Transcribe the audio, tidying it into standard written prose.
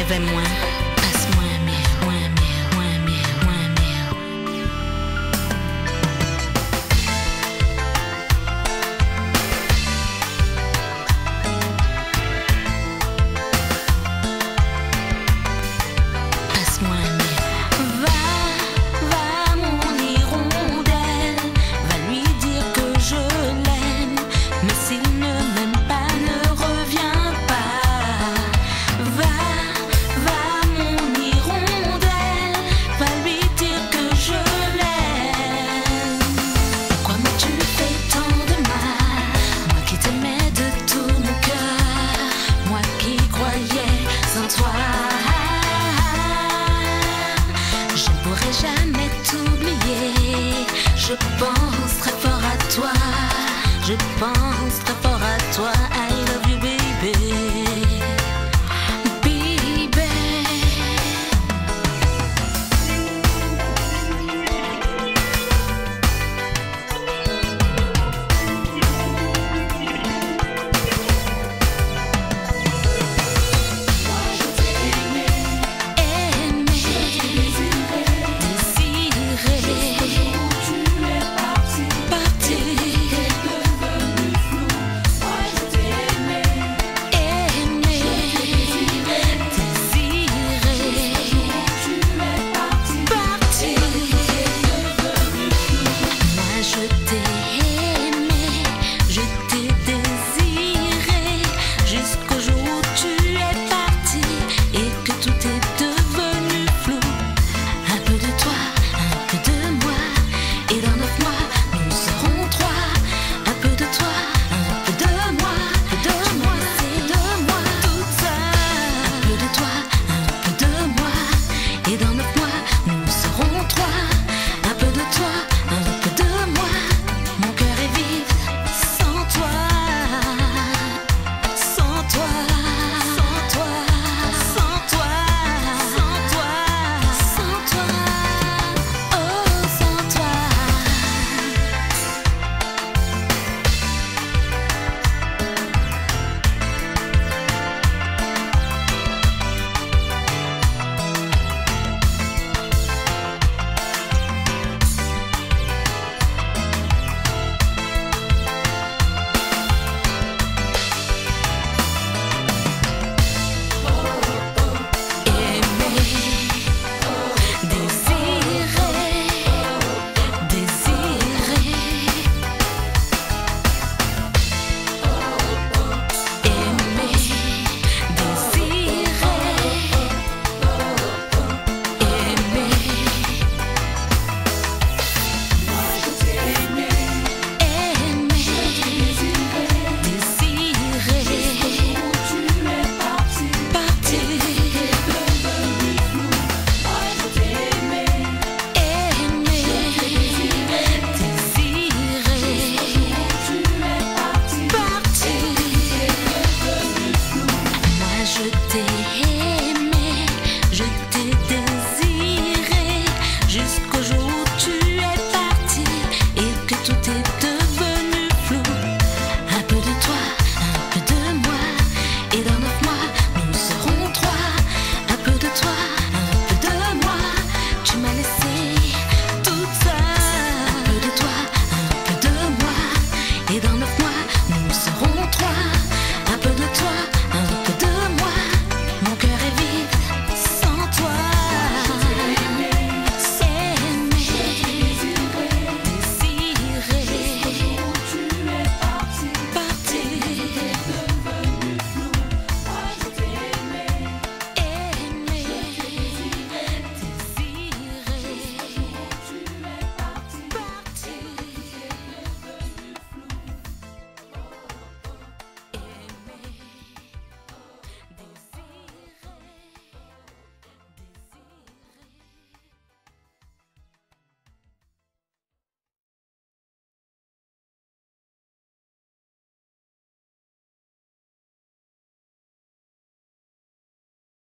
vais moins, passe-moi un mille, moins mille, moins mille, moins mille. Passe-moi un mille. Va, mon hirondelle, va lui dire que je l'aime, mais s'il ne m'aime pas, ne reviens pas. Va, mon hirondelle, va lui dire que je l'aime. Pourquoi m'as-tu fait tant de mal, moi qui t'aimais de tout mon cœur, moi qui croyais en toi. Je ne pourrai jamais t'oublier. Je pense très fort à toi. Je pense très fort.